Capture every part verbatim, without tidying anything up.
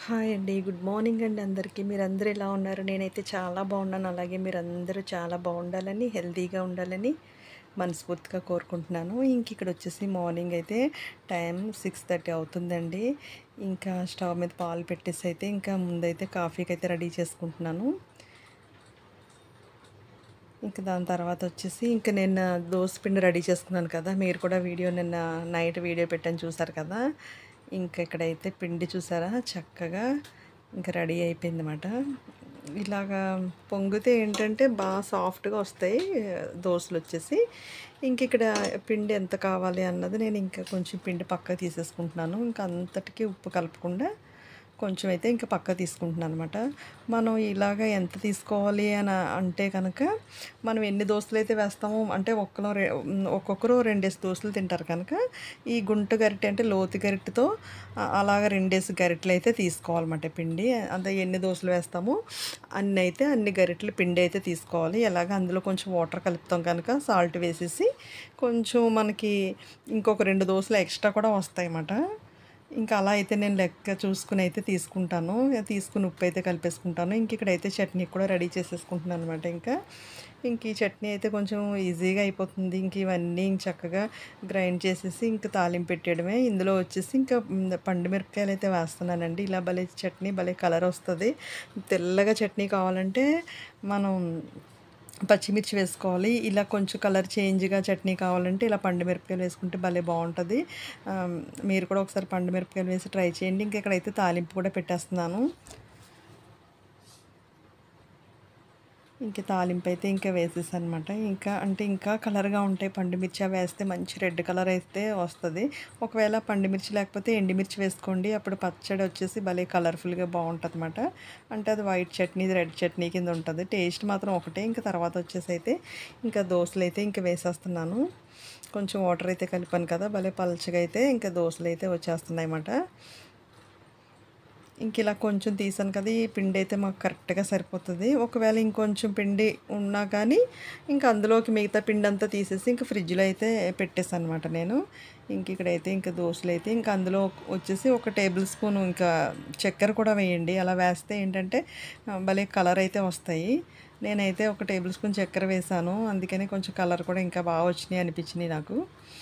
Hi అండి. Good morning అండి అందరికీ. మీరందరూ ఎలా ఉన్నారు? నేనైతే చాలా బాగున్నాను. అలాగే మీరందరూ చాలా బాగుండాలని, హెల్తీగా ఉండాలని మనస్ఫూర్తిగా కోరుకుంటున్నాను. ఇంక ఇక్కడొచ్చేసి మార్నింగ్ అయితే టైం సిక్స్ థర్టీ అవుతుందండి. ఇంకా స్టవ్ మీద పాలు పెట్టేసి అయితే ఇంకా ముందైతే కాఫీకైతే రెడీ చేసుకుంటున్నాను. ఇంక దాని తర్వాత వచ్చేసి ఇంక నిన్న దోస పిండి రెడీ చేసుకున్నాను కదా! మీరు కూడా వీడియో నిన్న నైట్ వీడియో పెట్టాను చూసారు కదా! ఇంక ఇక్కడైతే పిండి చూసారా చక్కగా ఇంక రెడీ అయిపోయిందన్నమాట. ఇలాగా పొంగితే ఏంటంటే బాగా సాఫ్ట్‌గా వస్తాయి దోసలొచ్చేసి. ఇంక ఇక్కడ పిండి ఎంత కావాలి అన్నది నేను ఇంకా కొంచెం పిండి పక్కకు తీసేసుకుంటున్నాను. ఇంక అంతటికి ఉప్పు కలపకుండా కొంచెం అయితే ఇంకా పక్కకు తీసుకుంటున్నాననమాట. మనం ఇలాగ ఎంత తీసుకోవాలి అని అంటే కనుక మనం ఎన్ని దోసలైతే వేస్తామో అంటే ఒక్కలో రె హ్మ్, ఒక్కొక్కరు రెండేసి దోసలు తింటారు కనుక ఈ గుంట గరిటె అంటే లోతు గరిటెతో ఆహ్, అలాగ రెండేసి గరిటెలైతే తీసుకోవాలన్నమాట పిండి. అంటే ఎన్ని దోసలు వేస్తామో అన్నైతే అన్ని గరిటెలు పిండి అయితే తీసుకోవాలి. ఎలాగ అందులో కొంచెం వాటర్ కలుపుతాం కనుక సాల్ట్ వేసేసి కొంచెం మనకి ఇంకొక రెండు దోసలు ఎక్స్ట్రా కూడా వస్తాయన్నమాట. ఇంకా అలా అయితే నేను లెక్క చూసుకొని అయితే తీసుకుంటాను. తీసుకొని ఉప్పైతే కలిపేసుకుంటాను. ఇంక ఇక్కడైతే చట్నీ కూడా రెడీ చేసేసుకుంటున్నాననమాట ఇంకా. ఇంక ఈ చట్నీ అయితే కొంచెం ఈజీగా అయిపోతుంది. ఇంక ఇవన్నీ ఇంక చక్కగా గ్రైండ్ చేసేసి ఇంక తాలింపు పెట్టేయడమే. ఇందులో వచ్చేసి ఇంకా హ్మ్, పండు మిరపకాయలైతే వేస్తున్నానండి. ఇలా భలే చట్నీ భలే కలర్ వస్తది. తెల్లగా చట్నీ కావాలంటే మనం పచ్చిమిర్చి వేసుకోవాలి. ఇలా కొంచెం కలర్ చేంజ్‌గా చట్నీ కావాలంటే ఇలా పండు మిరపకాయలు వేసుకుంటే భలే బావుంటది. ఆహ్, మీరు కూడా ఒకసారి పండు మిరపకాయలు వేసి ట్రై చేయండి. ఇంక ఇక్కడైతే తాలింపు కూడా పెట్టేస్తున్నాను. ఇంక తాలింపైతే ఇంకా వేసేసానమాట. ఇంకా అంటే ఇంకా కలర్‌గా ఉంటాయి పండుమిర్చి అవి వేస్తే మంచి రెడ్ కలర్ అయితే వస్తది. ఒకవేళ పండుమిర్చి లేకపోతే ఎండుమిర్చి వేసుకోండి. అప్పుడు పచ్చడి వచ్చేసి భలే కలర్‌ఫుల్‌గా బావుంటదన్నమాట. అంటే అది వైట్ చట్నీ, ఇది రెడ్ చట్నీ కింద ఉంటది. టేస్ట్ మాత్రం ఒకటే. ఇంక తర్వాత వచ్చేసి అయితే ఇంకా దోసలైతే ఇంక వేసేస్తున్నాను. కొంచెం వాటర్ అయితే కలిపాను కదా! భలే పల్చగా అయితే ఇంకా దోసలైతే వచ్చేస్తున్నాయన్నమాట. ఇంక ఇలా కొంచెం తీసాను కదా! ఈ పిండైతే మాకు కరెక్ట్‌గా సరిపోతది. ఒకవేళ ఇంకొంచెం పిండి ఉన్నా కానీ, ఇంక అందులోకి మిగతా పిండంతా తీసేసి ఇంక ఫ్రిడ్జ్‌లో అయితే పెట్టేసాననమాట నేను. ఇంక ఇక్కడైతే ఇంక దోసలైతే ఇంక అందులో వచ్చేసి ఒక టేబుల్ స్పూన్ ఇంకా చక్కెర కూడా వేయండి. అలా వేస్తే ఏంటంటే ఆహ్, భలే కలర్ అయితే వస్తాయి. నేనైతే ఒక టేబుల్ స్పూన్ చక్కెర వేశాను. అందుకని కొంచెం కలర్ కూడా ఇంకా బాగా వచ్చినాయి అనిపించినియి నాకు.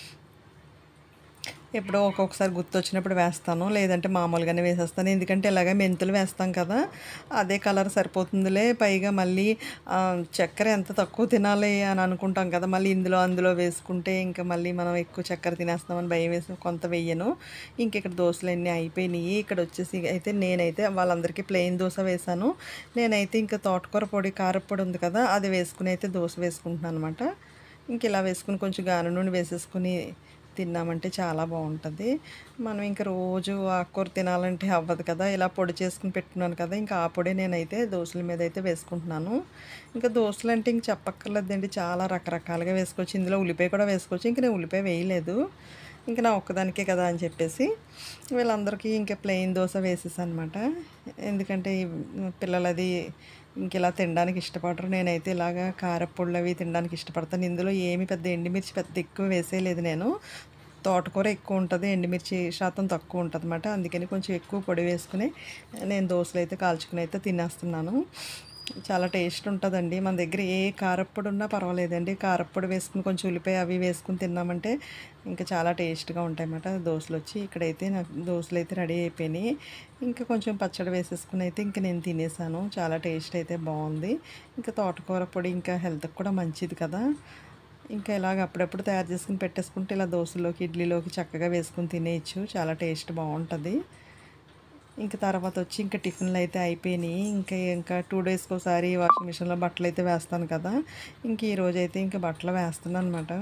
ఎప్పుడో ఒక్కొక్కసారి గుర్తొచ్చినప్పుడు వేస్తాను. లేదంటే మామూలుగానే వేసేస్తాను. ఎందుకంటే ఇలాగ మెంతులు వేస్తాం కదా! అదే కలర్ సరిపోతుందిలే. పైగా మళ్ళీ ఆహ్, చక్కెర ఎంత తక్కువ తినాలి అని అనుకుంటాం కదా! మళ్ళీ ఇందులో అందులో వేసుకుంటే ఇంకా మళ్ళీ మనం ఎక్కువ చక్కెర తినేస్తామని భయమేసి కొంత వెయ్యను. ఇంక ఇక్కడ దోసలన్నీ అయిపోయినియి. ఇక్కడొచ్చేసి అయితే నేనైతే వాళ్ళందరికీ ప్లెయిన్ దోస వేశాను. నేనైతే ఇంకా తోటకూర పొడి, కారప్పొడి ఉంది కదా! అది వేసుకొని అయితే దోస వేసుకుంటున్నాననమాట. ఇంక ఇలా వేసుకొని కొంచెం గాను నూనె వేసేసుకొని తిన్నామంటే చాలా బావుంటది. మనం ఇంక రోజు ఆకుకూర తినాలంటే అవ్వదు కదా! ఇలా పొడి చేసుకొని పెట్టుకున్నాను కదా! ఇంకా ఆ పొడే నేనైతే దోసల మీదయితే వేసుకుంటున్నాను. ఇంకా దోసలంటే ఇంక చెప్పక్కర్లేదండి. చాలా రకరకాలుగా వేసుకోవచ్చు. ఇందులో ఉల్లిపాయ కూడా వేసుకోవచ్చు. ఇంక నేను ఉల్లిపాయ వేయలేదు. ఇంక నా ఒక్కదానికే కదా అని చెప్పేసి వీళ్ళందరికీ ఇంకా ప్లెయిన్ దోస వేసేసానమాట. ఎందుకంటే ఈ పిల్లలది ఇంకిలా తినడానికి ఇష్టపడరు. నేనైతే ఇలాగా కారప్పొడులవి తినడానికి ఇష్టపడతాను. ఇందులో ఏమి పెద్ద ఎండుమిర్చి పెద్ద ఎక్కువ వేసేయలేదు నేను. తోటకూర ఎక్కువుంటది. ఎండుమిర్చి శాతం తక్కువుంటదన్నమాట. అందుకని కొంచెం ఎక్కువ పొడి వేసుకొని నేను దోసలైతే కాల్చుకొనైతే తినేస్తున్నాను. చాలా టేస్ట్ ఉంటదండి. మన దగ్గర ఏ కారప్పొడి ఉన్నా పర్వాలేదండి. కారప్పొడి వేసుకొని కొంచెం ఉల్లిపాయ అవి వేసుకొని తిన్నామంటే ఇంకా చాలా టేస్ట్‌గా ఉంటాయన్నమాట దోసలొచ్చి. ఇక్కడైతే నాకు దోసలైతే రెడీ అయిపోయినాయి. ఇంకా కొంచెం పచ్చడి వేసేసుకొని అయితే ఇంక నేను తినేసాను. చాలా టేస్ట్ అయితే బావుంది. ఇంకా తోటకూర పొడి ఇంకా హెల్త్‌కి కూడా మంచిది కదా! ఇంకా ఇలాగ అప్పుడప్పుడు తయారు చేసుకొని పెట్టేసుకుంటే ఇలా దోసలోకి, ఇడ్లీలోకి చక్కగా వేసుకొని తినేయొచ్చు. చాలా టేస్ట్ బావుంటది. ఇంక తర్వాతొచ్చి ఇంక టిఫిన్‌లయితే అయిపోయినియి. ఇంకా ఇంకా రెండు డేస్‌కోసారి వాషింగ్ మిషన్‌లో బట్టలైతే వేస్తాను కదా! ఇంక ఈరోజైతే ఇంక బట్టలు వేస్తున్నాననమాట.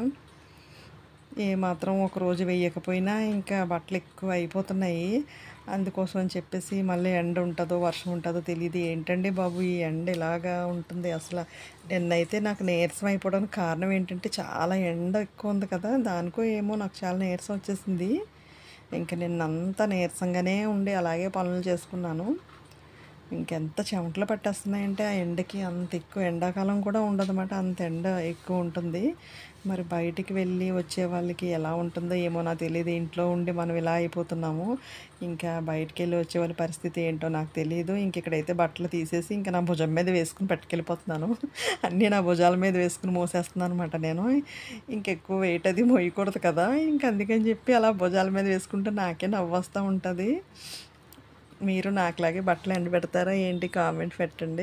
ఏమాత్రం ఒకరోజు వేయకపోయినా ఇంకా బట్టలెక్కువ అయిపోతున్నాయి. అందుకోసం అని చెప్పేసి మళ్ళీ ఎండ ఉంటదో, వర్షం ఉంటదో తెలీదు. ఏంటండి బాబు ఈ ఎండ ఇలాగా ఉంటుంది అసల. నిన్నైతే నాకు నీరసం అయిపోవడానికి కారణం ఏంటంటే చాలా ఎండ ఎక్కువ ఉంది కదా! దానికో ఏమో నాకు చాలా నీరసం వచ్చేసింది. ఇంక నిన్నంతా నీరసంగానే ఉండి అలాగే పనులు చేసుకున్నాను. ఇంకెంత చెమటలు పట్టేస్తున్నాయంటే ఆ ఎండకి, అంత ఎక్కువ ఎండాకాలం కూడా ఉండదన్నమాట. అంత ఎండ ఎక్కువ ఉంటుంది. మరి బయటికి వెళ్ళి వచ్చే వాళ్ళకి ఎలా ఉంటుందో ఏమో నాకు తెలీదు. ఇంట్లో ఉండి మనం ఇలా అయిపోతున్నాము. ఇంకా బయటికెళ్ళి వచ్చే వాళ్ళ పరిస్థితి ఏంటో నాకు తెలీదు. ఇంక ఇక్కడైతే బట్టలు తీసేసి ఇంకా నా భుజం మీద వేసుకొని పట్టుకెళ్ళిపోతున్నాను. అన్నీ నా భుజాల మీద వేసుకొని మోసేస్తున్నాను అనమాట నేను. ఇంకెక్కువ వెయిట్ అది మోయకూడదు కదా! ఇంక అందుకని చెప్పి అలా భుజాల మీద వేసుకుంటే నాకే నవ్వొస్తా ఉంటది. మీరు నాకులాగే బట్టలు ఎండబెడతారా ఏంటి? కామెంట్ పెట్టండి.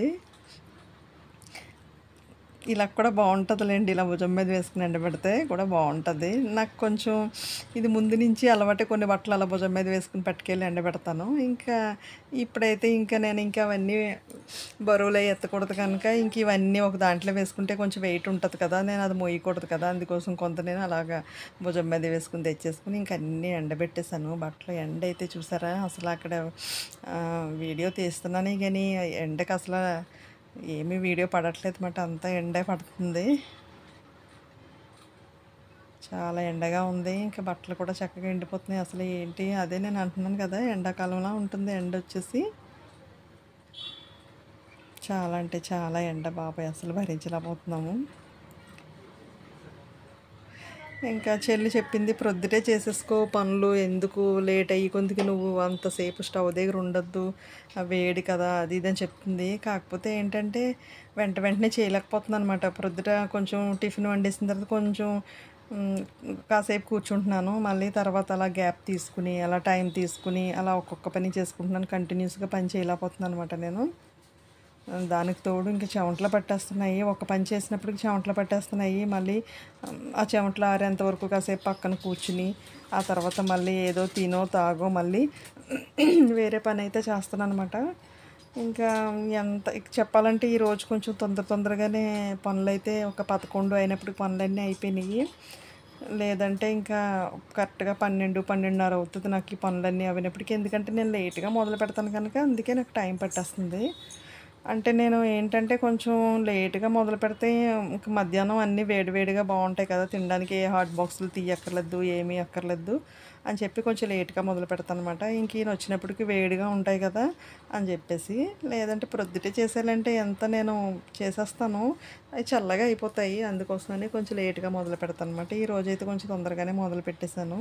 ఇలా కూడా బావుంటదిలేండి. ఇలా భుజం మీద వేసుకొని ఎండబెడితే కూడా బావుంటది. నాకు కొంచెం ఇది ముందు నుంచి అలవాటే. కొన్ని బట్టలు అలా భుజం మీద వేసుకొని పట్టుకెళ్ళి ఎండబెడతాను. ఇంకా ఇప్పుడైతే ఇంకా నేను ఇంకా అవన్నీ బరువులయి ఎత్తకూడదు కనుక ఇంక ఇవన్నీ ఒక దాంట్లో వేసుకుంటే కొంచెం వెయిట్ ఉంటది కదా! నేను అది మోయకూడదు కదా! అందుకోసం కొంత నేను అలాగా భుజం మీద వేసుకొని తెచ్చేసుకొని ఇంక అన్నీ ఎండబెట్టేసాను. బట్టలు ఎండ అయితే చూసారా అసలు అక్కడ ఆహ్, వీడియో తీస్తున్నానే గానీ ఎండకి అసల ఏమీ వీడియో పడట్లేదు మాట. అంతా ఎండే పడుతుంది. చాలా ఎండగా ఉంది. ఇంకా బట్టలు కూడా చక్కగా ఎండిపోతున్నాయి. అసలు ఏంటి అదే నేను అంటున్నాను కదా! ఎండాకాలంలా ఉంటుంది ఎండొచ్చేసి. చాలా అంటే చాలా ఎండ బాబోయ్! అసలు భరించలేకపోతున్నాము. ఇంకా చెల్లి చెప్పింది ప్రొద్దుటే చేసేసుకో పనులు, ఎందుకు లేట్ అయ్యి కొందికి నువ్వు అంతసేపు స్టవ్ దగ్గర ఉండొద్దు, ఆ వేడి కదా అది ఇది అని చెప్తుంది. కాకపోతే ఏంటంటే వెంట వెంటనే చేయలేకపోతున్నాను అనమాట. ప్రొద్దుట కొంచెం టిఫిన్ వండేసిన తర్వాత కొంచెం మ్, కాసేపు కూర్చుంటున్నాను. మళ్ళీ తర్వాత అలా గ్యాప్ తీసుకుని అలా టైం తీసుకుని అలా ఒక్కొక్క పని చేసుకుంటున్నాను. కంటిన్యూస్గా పని చేయలేకపోతున్నాను అనమాట నేను. దానికి తోడు ఇంక చెమటలు పట్టేస్తున్నాయి. ఒక పని చేసినప్పటికి చెమటలు పట్టేస్తున్నాయి. మళ్ళీ ఉమ్, ఆ చెమటలు ఆరేంత వరకు కాసేపు పక్కన కూర్చుని ఆ తర్వాత మళ్ళీ ఏదో తినో తాగో మళ్ళీ వేరే పని అయితే చేస్తాను అనమాట. ఇంకా ఎంత ఇక చెప్పాలంటే ఈరోజు కొంచెం తొందర తొందరగానే పనులైతే ఒక పదకొండు అయినప్పటికి పనులన్నీ అయిపోయినాయి. లేదంటే ఇంకా కరెక్ట్గా పన్నెండు పన్నెండున్నర అవుతుంది నాకు ఈ పనులన్నీ అయినప్పటికీ. ఎందుకంటే నేను లేట్గా మొదలు పెడతాను కనుక అందుకే నాకు టైం పట్టేస్తుంది. అంటే నేను ఏంటంటే కొంచెం లేట్‌గా మొదలు పెడితే ఇంక మధ్యాహ్నం అన్నీ వేడివేడిగా బావుంటాయి కదా! తినడానికి ఏ హాట్ బాక్సులు తీయక్కర్లేదు, ఏమీ అక్కర్లేదు అని చెప్పి కొంచెం లేట్‌గా మొదలు పెడతాననమాట. ఇంక ఈయన వచ్చినప్పటికి వేడిగా ఉంటాయి కదా! అని చెప్పేసి. లేదంటే ప్రొద్దుటే చేసేయాలంటే ఎంత నేను చేసేస్తాను. అవి చల్లగా అయిపోతాయి. అందుకోసమని కొంచెం లేట్‌గా మొదలు పెడతాననమాట. ఈరోజైతే కొంచెం తొందరగానే మొదలు పెట్టేశాను.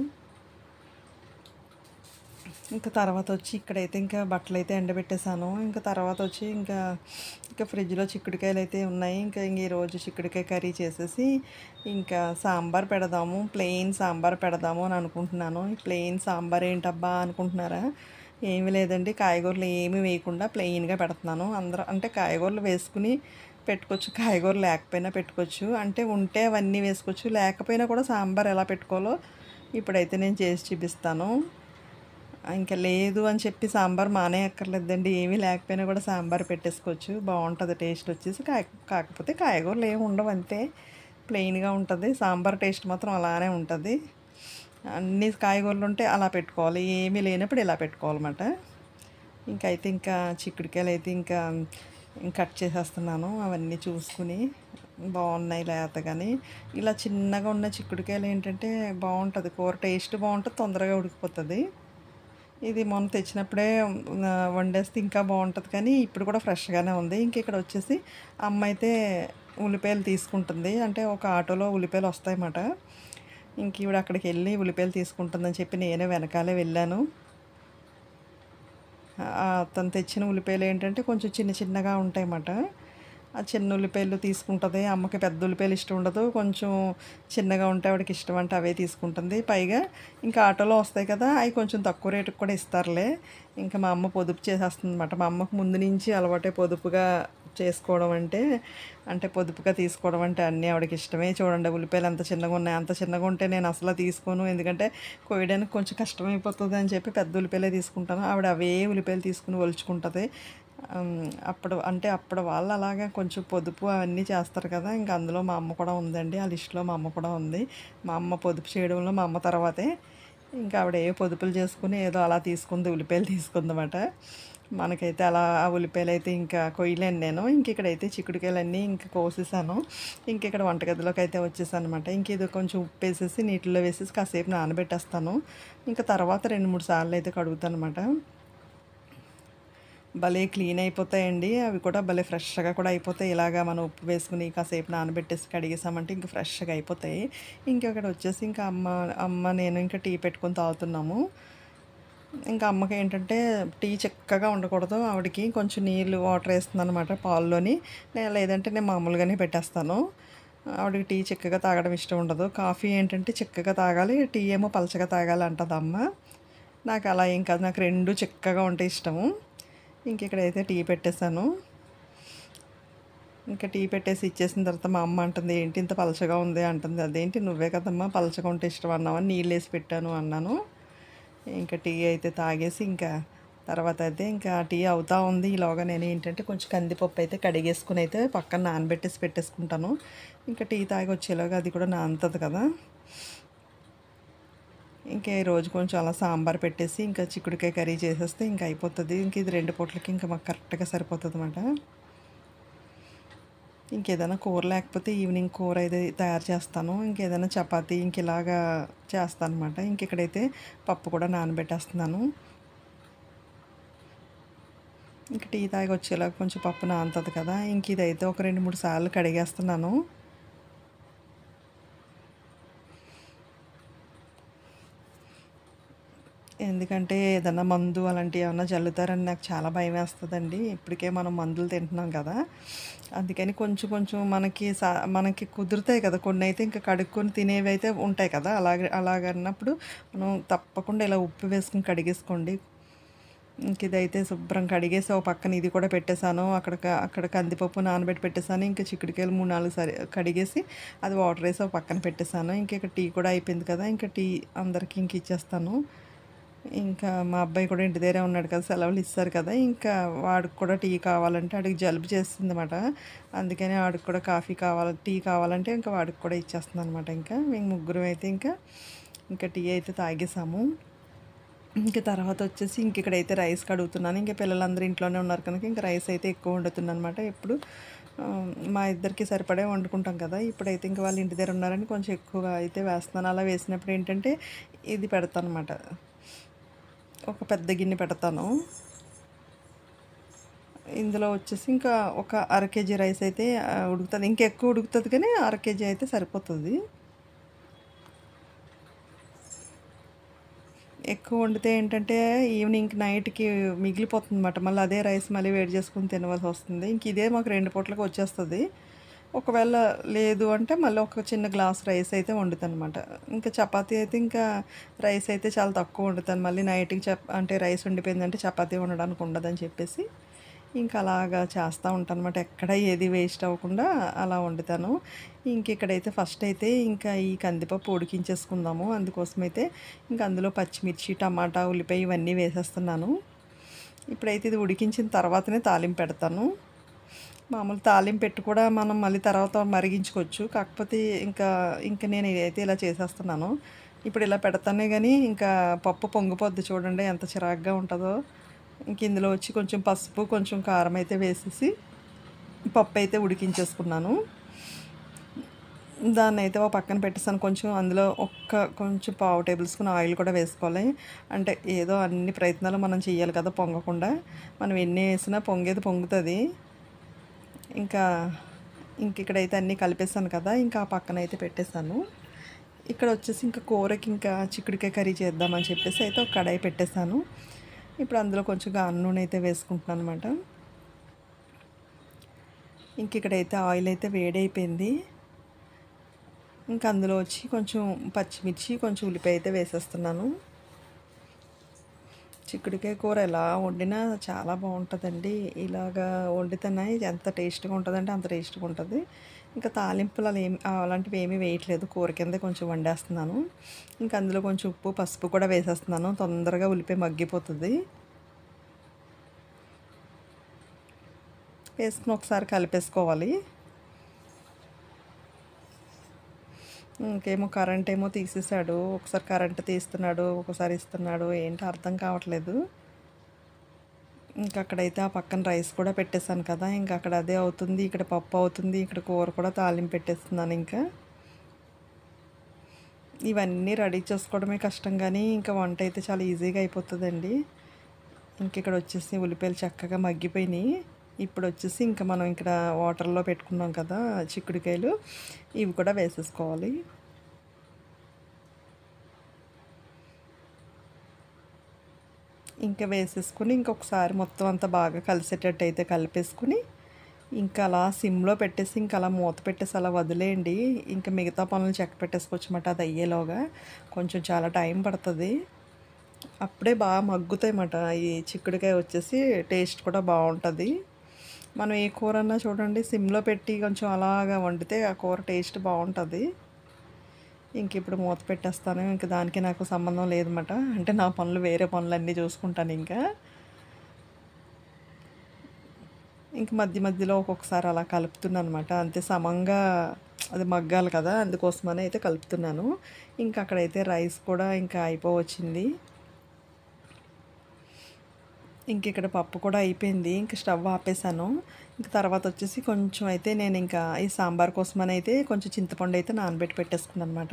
ఇంకా తర్వాత వచ్చి ఇక్కడైతే ఇంకా బట్టలైతే ఎండబెట్టేసాను. ఇంకా తర్వాత వచ్చి ఇంకా ఇంకా ఫ్రిడ్జ్‌లో చిక్కుడుకాయలు అయితే ఉన్నాయి. ఇంకా ఇంక ఈరోజు చిక్కుడుకాయ కర్రీ చేసేసి ఇంకా సాంబార్ పెడదాము. ప్లెయిన్ సాంబార్ పెడదాము అని అనుకుంటున్నాను. ఈ ప్లెయిన్ సాంబార్ ఏంటబ్బా అనుకుంటున్నారా? ఏమీ లేదండి. కాయగూరలు ఏమీ వేయకుండా ప్లెయిన్‌గా పెడుతున్నాను. అందరూ అంటే కాయగూరలు వేసుకుని పెట్టుకోవచ్చు. కాయగూరలు లేకపోయినా పెట్టుకోవచ్చు. అంటే ఉంటే అవన్నీ వేసుకోవచ్చు. లేకపోయినా కూడా సాంబార్ ఎలా పెట్టుకోవాలో ఇప్పుడైతే నేను చేసి చూపిస్తాను. ఇంకా లేదు అని చెప్పి సాంబార్ మానేయక్కర్లేదండి. ఏమీ లేకపోయినా కూడా సాంబార్ పెట్టేసుకోవచ్చు. బావుంటది టేస్ట్ వచ్చేసి. కాక కాకపోతే కాయగూరలు ఏమి ఉండవు అంతే. ప్లెయిన్‌గా ఉంటది. సాంబార్ టేస్ట్ మాత్రం అలానే ఉంటది. అన్ని కాయగూరలు ఉంటే అలా పెట్టుకోవాలి. ఏమీ లేనప్పుడు ఇలా పెట్టుకోవాలన్నమాట. ఇంకైతే ఇంకా చిక్కుడుకాయలు అయితే ఇంకా కట్ చేసేస్తున్నాను. అవన్నీ చూసుకుని బాగున్నాయి లేతగాని. ఇలా చిన్నగా ఉన్న చిక్కుడుకాయలు ఏంటంటే బావుంటది. కూర టేస్ట్ బావుంటది. తొందరగా ఉడికిపోతది. ఇది మొన్న తెచ్చినప్పుడే ఆహ్, వండేస్తే ఇంకా బావుంటది కానీ, ఇప్పుడు కూడా ఫ్రెష్‌గానే ఉంది. ఇంక ఇక్కడ వచ్చేసి అమ్మ అయితే ఉల్లిపాయలు తీసుకుంటుంది. అంటే ఒక ఆటోలో ఉల్లిపాయలు వస్తాయన్నమాట. ఇంక ఈవిడ అక్కడికెళ్ళి ఉల్లిపాయలు తీసుకుంటుందని చెప్పి నేనే వెనకాలే వెళ్ళాను. ఆహ్, తను తెచ్చిన ఉల్లిపాయలు ఏంటంటే కొంచెం చిన్న చిన్నగా ఉంటాయన్నమాట. ఆ చిన్న ఉల్లిపాయలు తీసుకుంటది. అమ్మకి పెద్ద ఉల్లిపాయలు ఇష్టం ఉండదు. కొంచెం చిన్నగా ఉంటే ఆవిడకి ఇష్టం అంటే అవే తీసుకుంటుంది. పైగా ఇంకా ఆటోలో వస్తాయి కదా! అయి కొంచెం తక్కువ రేటుకి కూడా ఇస్తారులే. ఇంకా మా అమ్మ పొదుపు చేసేస్తుందన్నమాట. మా అమ్మకు ముందు నుంచి అలవాటే పొదుపుగా చేసుకోవడం అంటే, అంటే పొదుపుగా తీసుకోవడం అంటే అన్నీ ఆవిడకి ఇష్టమే. చూడండి ఉల్లిపాయలు ఎంత చిన్నగా ఉన్నాయి. అంత చిన్నగా ఉంటే నేను అసలు తీసుకోను. ఎందుకంటే కోయడానికి కొంచెం కష్టమైపోతది అని చెప్పి పెద్ద ఉల్లిపాయలే తీసుకుంటాను. ఆవిడ అవే ఉల్లిపాయలు తీసుకొని ఒలుచుకుంటది. హ్మ్. అప్పుడు అంటే అప్పుడు వాళ్ళు అలాగా కొంచెం పొదుపు అవన్నీ చేస్తారు కదా! ఇంక అందులో మా అమ్మ కూడా ఉందండి. ఆ లిస్ట్‌లో మా అమ్మ కూడా ఉంది. మా అమ్మ పొదుపు చేయడంలో మా అమ్మ తర్వాతే. ఇంకా ఆవిడ ఏ పొదుపులు చేసుకొని ఏదో అలా తీసుకుంది. ఉల్లిపాయలు తీసుకుందన్నమాట. మనకైతే అలా ఆ ఉల్లిపాయలైతే ఇంకా కొయ్యలేను నేను. ఇంక ఇక్కడైతే చిక్కుడుకాయలన్నీ ఇంక కోసేసాను. ఇంక ఇక్కడ వంటగదిలోకి అయితే వచ్చేసానన్నమాట. ఇంక ఇది కొంచెం ఉప్పేసేసి నీటిలో వేసేసి కాసేపు నానబెట్టేస్తాను. ఇంక తర్వాత రెండు, మూడు సార్లు అయితే కడుగుతానన్నమాట. భలే క్లీన్ అయిపోతాయండి. అవి కూడా భలే ఫ్రెష్‌గా కూడా అయిపోతాయి. ఇలాగా మనం ఉప్పు వేసుకొని కాసేపు నానబెట్టేసి కడిగేసామంటే ఇంక ఫ్రెష్‌గా అయిపోతాయి. ఇంకక్కడ వచ్చేసి ఇంకా అమ్మ అమ్మ నేను ఇంకా టీ పెట్టుకొని తాగుతున్నాము. ఇంకా అమ్మకేంటంటే టీ చిక్కగా ఉండకూడదు. ఆవిడకి కొంచెం నీళ్ళు వాటర్ ఏస్తుందనమాట పాల్లోని. నే లేదంటే నేను మామూలుగానే పెట్టేస్తాను. ఆవిడకి టీ చిక్కగా తాగడం ఇష్టం ఉండదు. కాఫీ ఏంటంటే చిక్కగా తాగాలి. టీ ఏమో పలచగా తాగాలి అంటదమ్మ. నాకు అలా ఏం కాదు. నాకు రెండు చిక్కగా ఉంటే ఇష్టము. ఇంకిక్కడైతే టీ పెట్టేసాను. ఇంకా టీ పెట్టేసి ఇచ్చేసిన తర్వాత మా అమ్మ అంటుంది, "ఏంటి ఇంత పలచగా ఉంది" అంటుంది. "అదేంటి నువ్వే కదమ్మా పలచగా ఉంటే ఇష్టం అన్నావని నీళ్ళేసి పెట్టాను" అన్నాను. ఇంకా టీ అయితే తాగేసి ఇంకా తర్వాత అయితే ఇంకా టీ అవుతా ఉంది. ఈలోగా నేను ఏంటంటే కొంచెం కందిపప్పు అయితే కడిగేసుకుని అయితే పక్కన నానబెట్టేసి పెట్టేసుకుంటాను. ఇంకా టీ తాగి వచ్చేలాగా అది కూడా నానుతుంది కదా. ఇంకా ఈరోజు కొంచెం అలా సాంబార్ పెట్టేసి ఇంకా చిక్కుడుకాయ కర్రీ చేసేస్తే ఇంకా అయిపోతుంది. ఇంక ఇది రెండు పూటలకి ఇంకా మాకు కరెక్ట్గా సరిపోతుంది అన్నమాట. ఇంకేదైనా కూర లేకపోతే ఈవినింగ్ కూర అయితే తయారు చేస్తాను. ఇంకేదైనా చపాతీ ఇంక ఇలాగా చేస్తాను అనమాట. ఇంక ఇక్కడైతే పప్పు కూడా నానబెట్టేస్తున్నాను. ఇంక టీ తాగి వచ్చేలాగా కొంచెం పప్పు నానుతుంది కదా. ఇంక ఇదైతే ఒక రెండు మూడు సార్లు కడిగేస్తున్నాను. ఎందుకంటే ఏదన్నా మందు అలాంటివి ఏమన్నా జల్లుతారని నాకు చాలా భయమేస్తదండి. ఇప్పటికే మనం మందులు తింటున్నాం కదా. అందుకని కొంచెం కొంచెం మనకి సా మనకి కుదురుతాయి కదా కొన్నైతే ఇంకా కడుక్కొని తినేవైతే ఉంటాయి కదా. అలాగే అలాగన్నప్పుడు మనం తప్పకుండా ఇలా ఉప్పు వేసుకొని కడిగేసుకోండి. ఇంక ఇదైతే శుభ్రం కడిగేసి ఓ పక్కన ఇది కూడా పెట్టేసాను. అక్కడ క అక్కడ కందిపప్పు నానబెట్టి పెట్టేసాను. ఇంక చిక్కుడుకాయలు మూడు, నాలుగు సరి కడిగేసి అది వాటర్ వేసి ఓ పక్కన పెట్టేసాను. ఇంక ఇక్కడ టీ కూడా అయిపోయింది కదా. ఇంకా టీ అందరికీ ఇంక ఇచ్చేస్తాను. ఇంకా మా అబ్బాయి కూడా ఇంటి దగ్గరే ఉన్నాడు కదా, సెలవులు ఇస్తారు కదా. ఇంకా వాడికి కూడా టీ కావాలంటే ఆడికి జలుబు చేస్తుందన్నమాట. అందుకని ఆడికి కూడా కాఫీ కావాలి టీ కావాలంటే ఇంకా వాడికి కూడా ఇచ్చేస్తుందన్నమాట. ఇంకా మేము ముగ్గురం అయితే ఇంకా ఇంకా టీ అయితే తాగేసాము. ఇంక తర్వాత వచ్చేసి ఇంక ఇక్కడైతే రైస్ కడుగుతున్నాను. ఇంక పిల్లలందరూ ఇంట్లోనే ఉన్నారు కనుక ఇంక రైస్ అయితే ఎక్కువ వండుతున్నాను అనమాట. ఎప్పుడు మా ఇద్దరికి సరిపడే వండుకుంటాం కదా. ఇప్పుడైతే ఇంక వాళ్ళు ఇంటి దగ్గర ఉన్నారని కొంచెం ఎక్కువగా అయితే వేస్తున్నాను. అలా వేసినప్పుడు ఏంటంటే ఇది పెడతాను అనమాట, ఒక పెద్ద గిన్నె పెడతాను. ఇందులో వచ్చేసి ఇంకా ఒక అర కేజీ రైస్ అయితే ఉడుకుతుంది. ఇంకెక్కువ ఉడుకుతుంది కానీ అర కేజీ అయితే సరిపోతుంది. ఎక్కువ వండితే ఏంటంటే ఈవినింగ్ నైట్కి మిగిలిపోతుంది అన్నమాట. మళ్ళీ అదే రైస్ మళ్ళీ వేడి చేసుకుని తినవలసి వస్తుంది. ఇంక ఇదే మాకు రెండు పూటలకు వచ్చేస్తుంది. ఒకవేళ లేదు అంటే మళ్ళీ ఒక చిన్న గ్లాస్ రైస్ అయితే వండుతాను అనమాట. ఇంకా చపాతీ అయితే ఇంకా రైస్ అయితే చాలా తక్కువ వండుతాను. మళ్ళీ నైట్కి చప్ అంటే రైస్ ఉండిపోయిందంటే చపాతీ వండడానికి ఉండదని చెప్పేసి ఇంకా అలాగా చేస్తూ ఉంటాను అనమాట. ఎక్కడ ఏది వేస్ట్ అవ్వకుండా అలా వండుతాను. ఇంక ఇక్కడైతే ఫస్ట్ అయితే ఇంకా ఈ కందిపప్పు ఉడికించేసుకుందాము. అందుకోసమైతే ఇంకా అందులో పచ్చిమిర్చి, టమాటా, ఉల్లిపాయ ఇవన్నీ వేసేస్తున్నాను. ఇప్పుడైతే ఇది ఉడికించిన తర్వాతనే తాలింపు పెడతాను. మామూలు తాలింపు పెట్టి కూడా మనం మళ్ళీ తర్వాత మరిగించుకోవచ్చు. కాకపోతే ఇంకా ఇంకా నేను ఇదైతే ఇలా చేసేస్తున్నాను. ఇప్పుడు ఇలా పెడతానే కానీ ఇంకా పప్పు పొంగిపోద్ది చూడండి ఎంత చిరాగ్గా ఉంటుందో. ఇంక ఇందులో వచ్చి కొంచెం పసుపు, కొంచెం కారం అయితే వేసేసి పప్పు అయితే ఉడికించేసుకున్నాను. దాన్ని అయితే ఒక పక్కన పెట్టేసాను. కొంచెం అందులో ఒక్క కొంచెం పావు టేబుల్ స్పూన్ ఆయిల్ కూడా వేసుకోవాలి. అంటే ఏదో అన్ని ప్రయత్నాలు మనం చేయాలి కదా పొంగకుండా. మనం ఎన్ని వేసినా పొంగేది పొంగుతుంది. ఇంకా ఇంక ఇక్కడైతే అన్నీ కలిపేసాను కదా. ఇంకా ఆ పక్కన అయితే పెట్టేశాను. ఇక్కడ వచ్చేసి ఇంకా కూరకి ఇంకా చిక్కుడుకాయ కర్రీ చేద్దామని చెప్పేసి అయితే ఒక కడాయి పెట్టేశాను. ఇప్పుడు అందులో కొంచెం గాను నూనె అయితే వేసుకుంటున్నాను అనమాట. ఇంక ఇక్కడైతే ఆయిల్ అయితే వేడైపోయింది. ఇంకా అందులో వచ్చి కొంచెం పచ్చిమిర్చి, కొంచెం ఉల్లిపాయ అయితే వేసేస్తున్నాను. చిక్కుడుకాయ కూర ఎలా వండినా చాలా బాగుంటుందండి. ఇలాగా వండితేనే ఎంత టేస్ట్గా ఉంటుందంటే అంత టేస్ట్గా ఉంటుంది. ఇంకా తాలింపులు అలా ఏమి అలాంటివి ఏమీ వేయట్లేదు. కూర కింద కొంచెం వండేస్తున్నాను. ఇంకా అందులో కొంచెం ఉప్పు, పసుపు కూడా వేసేస్తున్నాను. తొందరగా ఉల్లిపాయ మగ్గిపోతుంది. వేసుకుని ఒకసారి కలిపేసుకోవాలి. ఇంకేమో కరెంట్ ఏమో తీసేసాడు. ఒకసారి కరెంట్ తీస్తున్నాడు, ఒకసారి ఇస్తున్నాడు, ఏంటో అర్థం కావట్లేదు. ఇంకా అక్కడైతే ఆ పక్కన రైస్ కూడా పెట్టేశాను కదా. ఇంకా అక్కడ అదే అవుతుంది, ఇక్కడ పప్పు అవుతుంది, ఇక్కడ కూర కూడా తాలింపు పెట్టేస్తున్నాను. ఇంకా ఇవన్నీ రెడీ చేసుకోవడమే కష్టం కానీ ఇంకా వంట అయితే చాలా ఈజీగా అయిపోతుందండి. ఇంక ఇక్కడ వచ్చేసి ఉల్లిపాయలు చక్కగా మగ్గిపోయినాయి. ఇప్పుడు వచ్చేసి ఇంకా మనం ఇక్కడ వాటర్లో పెట్టుకున్నాం కదా చిక్కుడుకాయలు, ఇవి కూడా వేసేసుకోవాలి. ఇంకా వేసేసుకుని ఇంకొకసారి మొత్తం అంతా బాగా కలిసేటట్టు అయితే కలిపేసుకుని ఇంకా అలా సిమ్లో పెట్టేసి ఇంకా అలా మూత పెట్టేసి అలా వదిలేయండి. ఇంకా మిగతా పనులు చెక్క పెట్టేసుకోవచ్చు అన్నమాట. అది అయ్యేలోగా కొంచెం చాలా టైం పడుతుంది. అప్పుడే బాగా మగ్గుతాయి అన్నమాట. ఈ చిక్కుడుకాయ వచ్చేసి టేస్ట్ కూడా బాగుంటుంది. మనం ఏ కూర అన్నా చూడండి సిమ్లో పెట్టి కొంచెం అలాగా వండితే ఆ కూర టేస్ట్ బాగుంటుంది. ఇంక ఇప్పుడు మూత పెట్టేస్తాను. ఇంకా దానికి నాకు సంబంధం లేదన్నమాట. అంటే నా పనులు వేరే పనులన్నీ చూసుకుంటాను. ఇంకా ఇంక మధ్య మధ్యలో ఒక్కొక్కసారి అలా కలుపుతున్నాను అనమాట. అంతే సమంగా అది మగ్గాలి కదా, అందుకోసమని అయితే కలుపుతున్నాను. ఇంకా అక్కడైతే రైస్ కూడా ఇంకా అయిపోవచ్చింది. ఇంక ఇక్కడ పప్పు కూడా అయిపోయింది. ఇంక స్టవ్ ఆపేసాను. ఇంక తర్వాత వచ్చేసి కొంచెం అయితే నేను ఇంకా ఈ సాంబార్ కోసమని అయితే కొంచెం చింతపండు అయితే నానబెట్టి పెట్టేసుకున్నాను అనమాట.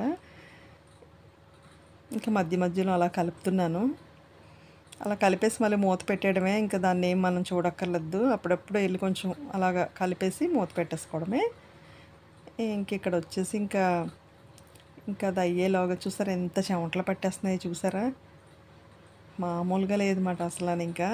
ఇంకా మధ్య మధ్యలో అలా కలుపుతున్నాను. అలా కలిపేసి మళ్ళీ మూత పెట్టేయడమే. ఇంకా దాన్ని ఏం మనం చూడక్కర్లేదు. అప్పుడప్పుడు వెళ్ళి కొంచెం అలాగా కలిపేసి మూత పెట్టేసుకోవడమే. ఇంక ఇక్కడ వచ్చేసి ఇంకా ఇంకా అది అయ్యేలాగా చూసారా ఎంత చెమటలు పట్టేస్తున్నాయి చూసారా, మామూలుగా లేదన్నమాట అసలు. ఇంకా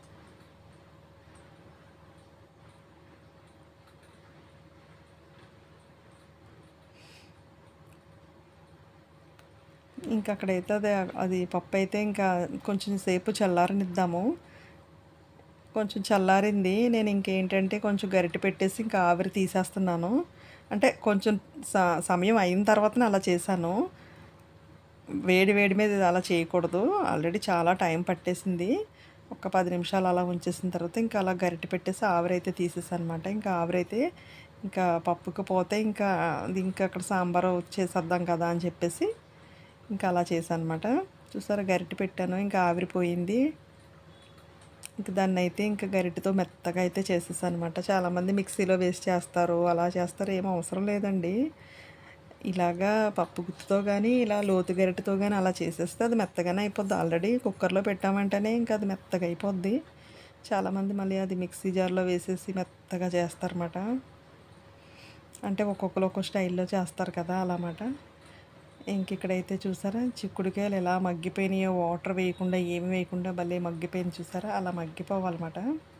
ఇంకా అక్కడైతే అది అది పప్పు అయితే ఇంకా కొంచెం సేపు చల్లారనిద్దాము. కొంచెం చల్లారింది. నేను ఇంకేంటంటే కొంచెం గరిటె పెట్టేసి ఇంకా ఆవిరి తీసేస్తున్నాను. అంటే కొంచెం స సమయం అయిన తర్వాతనే అలా చేశాను. వేడి వేడి మీద అలా చేయకూడదు. ఆల్రెడీ చాలా టైం పట్టేసింది. ఒక పది నిమిషాలు అలా ఉంచేసిన తర్వాత ఇంకా అలా గరిటె పెట్టేసి ఆవిరైతే తీసేసాను అనమాట. ఇంకా ఆవిరైతే ఇంకా పప్పుకి పోతే ఇంకా అది ఇంకా అక్కడ సాంబారు చేసేద్దాం కదా అని చెప్పేసి ఇంకా అలా చేశాను అనమాట. చూసారా గరిటె పెట్టాను, ఇంకా ఆవిరిపోయింది. ఇంక దాన్ని అయితే ఇంకా గరిటెతో మెత్తగా అయితే చేసేసాను అనమాట. చాలామంది మిక్సీలో వేసి చేస్తారు, అలా చేస్తారు. ఏం అవసరం లేదండి. ఇలాగా పప్పు గుత్తుతో కానీ ఇలా లోతు గరిటెతో కానీ అలా చేసేస్తే అది మెత్తగానే అయిపోద్ది. ఆల్రెడీ కుక్కర్లో పెట్టామంటేనే ఇంకా అది మెత్తగా అయిపోద్ది. చాలామంది మళ్ళీ అది మిక్సీ జార్లో వేసేసి మెత్తగా చేస్తారన్నమాట. అంటే ఒక్కొక్కరు ఒక్కొక్క స్టైల్లో చేస్తారు కదా, అలా అన్నమాట. ఇంక ఇక్కడైతే చూసారా చిక్కుడుకాయలు ఎలా మగ్గిపోయినాయో, వాటర్ వేయకుండా ఏమి వేయకుండా భలే మగ్గిపోయింది చూసారా, అలా మగ్గిపోవాలన్నమాట.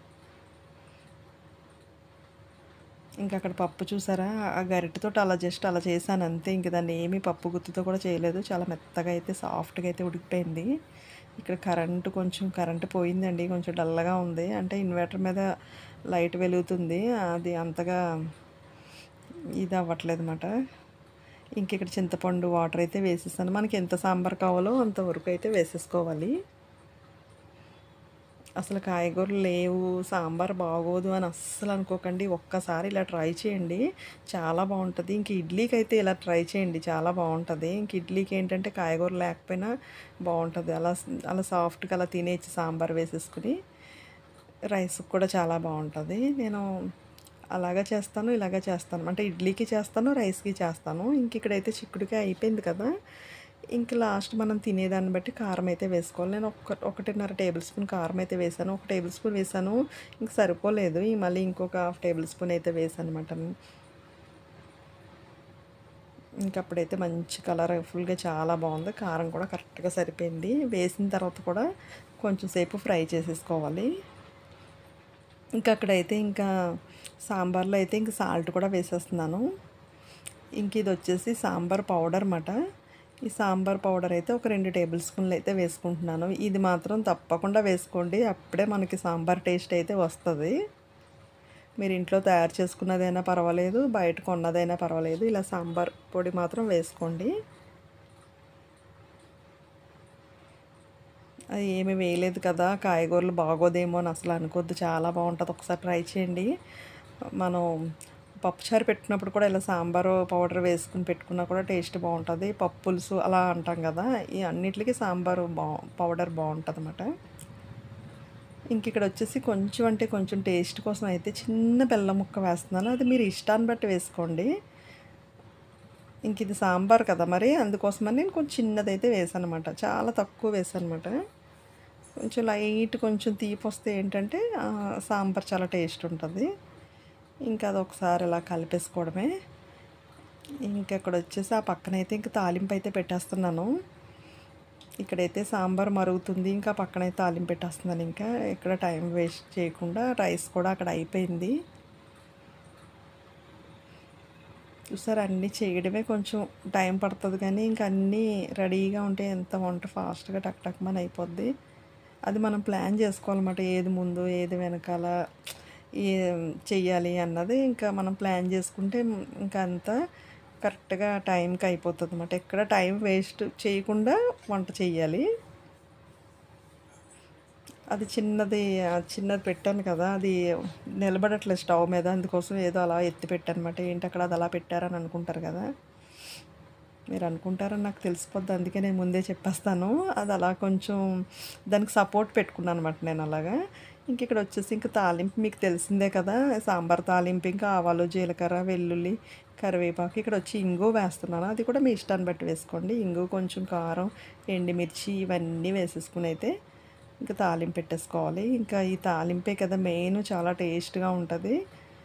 ఇంకా అక్కడ పప్పు చూసారా ఆ గరిటెతో అలా జస్ట్ అలా చేశాను అంతే. ఇంక దాన్ని ఏమీ పప్పు గుత్తుతో కూడా చేయలేదు. చాలా మెత్తగా అయితే సాఫ్ట్గా అయితే ఉడికిపోయింది. ఇక్కడ కరెంటు కొంచెం కరెంటు పోయిందండి. కొంచెం డల్గా ఉంది. అంటే ఇన్వర్టర్ మీద లైట్ వెలుగుతుంది, అది అంతగా ఇది అవ్వట్లేదు అన్నమాట. ఇంక ఇక్కడ చింతపండు వాటర్ అయితే వేసేసాను. మనకి ఎంత సాంబార్ కావాలో అంతవరకు అయితే వేసేసుకోవాలి. అసలు కాయగూరలు లేవు, సాంబార్ బాగోదు అని అస్సలు అనుకోకండి. ఒక్కసారి ఇలా ట్రై చేయండి, చాలా బాగుంటుంది. ఇంక ఇడ్లీకి అయితే ఇలా ట్రై చేయండి, చాలా బాగుంటుంది. ఇంక ఇడ్లీకి ఏంటంటే కాయగూర లేకపోయినా బాగుంటుంది. అలా అలా సాఫ్ట్గా అలా తినేసి సాంబార్ వేసేసుకుని రైస్కి కూడా చాలా బాగుంటుంది. నేను అలాగా చేస్తాను, ఇలాగా చేస్తాను. అంటే ఇడ్లీకి చేస్తాను, రైస్కి చేస్తాను. ఇంక ఇక్కడైతే చిక్కుడుకాయ అయిపోయింది కదా, ఇంక లాస్ట్ మనం తినేదాన్ని బట్టి కారం అయితే వేసుకోవాలి. నేను ఒక ఒకటిన్నర టేబుల్ స్పూన్ కారం అయితే వేసాను. ఒక టేబుల్ స్పూన్ వేసాను, ఇంక సరిపోలేదు. మళ్ళీ ఇంకొక హాఫ్ టేబుల్ స్పూన్ అయితే వేసాను అనమాట. ఇంక అప్పుడైతే మంచి కలర్ఫుల్గా చాలా బాగుంది. కారం కూడా కరెక్ట్గా సరిపోయింది. వేసిన తర్వాత కూడా కొంచెం సేపు ఫ్రై చేసేసుకోవాలి. ఇంకా అక్కడైతే ఇంకా సాంబార్లో అయితే ఇంక సాల్ట్ కూడా వేసేస్తున్నాను. ఇంక ఇది వచ్చేసి సాంబార్ పౌడర్ అన్నమాట. ఈ సాంబార్ పౌడర్ అయితే ఒక రెండు టేబుల్ స్పూన్లు అయితే వేసుకుంటున్నాను. ఇది మాత్రం తప్పకుండా వేసుకోండి, అప్పుడే మనకి సాంబార్ టేస్ట్ అయితే వస్తుంది. మీరు ఇంట్లో తయారు చేసుకున్నదైనా పర్వాలేదు, బయట కొన్నదైనా పర్వాలేదు, ఇలా సాంబార్ పొడి మాత్రం వేసుకోండి. అది ఏమి వేయలేదు కదా, కాయగూరలు బాగోదేమో అని అసలు అనుకోద్దు, చాలా బాగుంటుంది. ఒకసారి ట్రై చేయండి. మనం పప్పుచారు పెట్టుకున్నప్పుడు కూడా ఇలా సాంబారు పౌడర్ వేసుకుని పెట్టుకున్నా కూడా టేస్ట్ బాగుంటుంది. పప్పు పులుసు అలా అంటాం కదా, ఈ అన్నిటికీ సాంబారు బా పౌడర్ బాగుంటుంది అన్నమాట. ఇంక ఇక్కడ వచ్చేసి కొంచెం అంటే కొంచెం టేస్ట్ కోసం అయితే చిన్న బెల్లం ముక్క వేస్తున్నాను. అది మీరు ఇష్టాన్ని బట్టి వేసుకోండి. ఇంక ఇది సాంబార్ కదా మరి, అందుకోసమని నేను కొంచెం చిన్నదైతే వేసాను అనమాట. చాలా తక్కువ వేసాను అనమాట. కొంచెం లైట్ కొంచెం తీపొస్తే ఏంటంటే సాంబార్ చాలా టేస్ట్ ఉంటుంది. ఇంకా అదొకసారి ఇలా కలిపేసుకోవడమే. ఇంకా ఇక్కడ వచ్చేసి ఆ పక్కనైతే ఇంక తాలింపు అయితే పెట్టేస్తున్నాను. ఇక్కడైతే సాంబార్ మరుగుతుంది, ఇంకా పక్కనైతే తాలింపు పెట్టేస్తున్నాను. ఇంకా ఇక్కడ టైం వేస్ట్ చేయకుండా రైస్ కూడా అక్కడ అయిపోయింది. చూసారు, అన్నీ చేయడమే కొంచెం టైం పడుతుంది, కానీ ఇంకా అన్నీ రెడీగా ఉంటే ఎంత వంట ఫాస్ట్గా టక్ టక్మని అయిపోద్ది. అది మనం ప్లాన్ చేసుకోవాలన్నమాట, ఏది ముందు ఏది వెనకాల ఏ చెయ్యాలి అన్నది ఇంకా మనం ప్లాన్ చేసుకుంటే ఇంకా అంతా కరెక్ట్గా టైంకి అయిపోతుంది అన్నమాట. ఎక్కడ టైం వేస్ట్ చేయకుండా వంట చెయ్యాలి. అది చిన్నది చిన్నది పెట్టాను కదా, అది నిలబడట్లేదు స్టవ్ మీద, అందుకోసం ఏదో అలా ఎత్తి పెట్టానమాట. ఏంటి అక్కడ అది అలా పెట్టారని అనుకుంటారు కదా, మీరు అనుకుంటారని నాకు తెలిసిపోద్ది, అందుకే నేను ముందే చెప్పేస్తాను. అది అలా కొంచెం దానికి సపోర్ట్ పెట్టుకున్నాను అనమాట నేను అలాగా. ఇంక ఇక్కడ వచ్చేసి ఇంక తాలింపు మీకు తెలిసిందే కదా, సాంబార్ తాలింపు, ఇంకా ఆవాలు జీలకర్ర వెల్లుల్లి కరివేపాకు, ఇక్కడ వచ్చి ఇంగు వేస్తున్నాను. అది కూడా మీ ఇష్టాన్ని బట్టి వేసుకోండి. ఇంగు కొంచెం కారం ఎండుమిర్చి ఇవన్నీ వేసేసుకుని అయితే ఇంకా తాలింపు పెట్టేసుకోవాలి. ఇంకా ఈ తాలింపే కదా మెయిన్, చాలా టేస్ట్గా ఉంటుంది.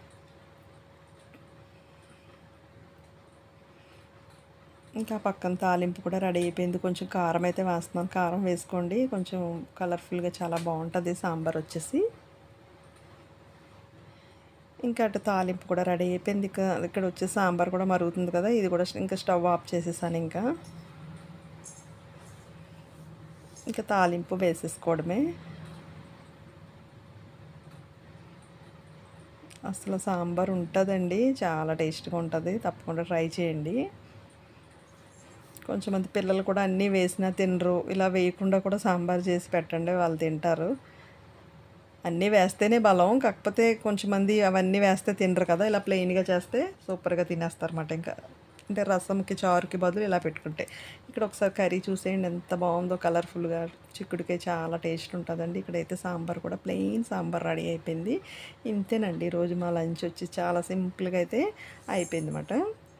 ఇంకా పక్కన తాలింపు కూడా రెడీ అయిపోయింది. కొంచెం కారం అయితే వేస్తున్నాను, కారం వేసుకోండి, కొంచెం కలర్ఫుల్గా చాలా బాగుంటుంది సాంబార్ వచ్చేసి. ఇంకా అటు తాలింపు కూడా రెడీ అయిపోయింది. ఇక ఇక్కడ వచ్చేసి సాంబార్ కూడా మరుగుతుంది కదా, ఇది కూడా ఇంకా స్టవ్ ఆఫ్ చేసేసాను. ఇంకా ఇంకా తాలింపు వేసేసుకోవడమే. అసలు సాంబార్ ఉంటుందండి, చాలా టేస్ట్గా ఉంటుంది, తప్పకుండా ట్రై చేయండి. కొంచెంమంది పిల్లలు కూడా అన్నీ వేసినా తినరు, ఇలా వేయకుండా కూడా సాంబార్ చేసి పెట్టండి, వాళ్ళు తింటారు. అన్నీ వేస్తేనే బలం, కాకపోతే కొంచెంమంది అవన్నీ వేస్తే తినరు కదా, ఇలా ప్లెయిన్గా చేస్తే సూపర్గా తినేస్తారన్నమాట. ఇంకా అంటే రసంకి చారుకి బదులు ఇలా పెట్టుకుంటే. ఇక్కడ ఒకసారి కర్రీ చూసేయండి ఎంత బాగుందో, కలర్ఫుల్గా, చిక్కుడుకాయ చాలా టేస్ట్ ఉంటుందండి. ఇక్కడైతే సాంబార్ కూడా ప్లెయిన్ సాంబార్ రెడీ అయిపోయింది. ఇంతేనండి ఈరోజు మా లంచ్ వచ్చి చాలా సింపుల్గా అయితే అయిపోయింది అన్నమాట.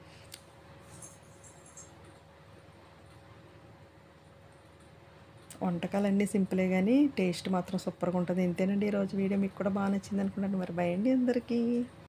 వంటకాలన్నీ సింపులే కానీ టేస్ట్ మాత్రం సూపర్గా ఉంటుంది. ఇంతేనండి ఈరోజు వీడియో, మీకు కూడా బాగా నచ్చింది అనుకుంటాను. మరి బాయ్ అండి అందరికీ.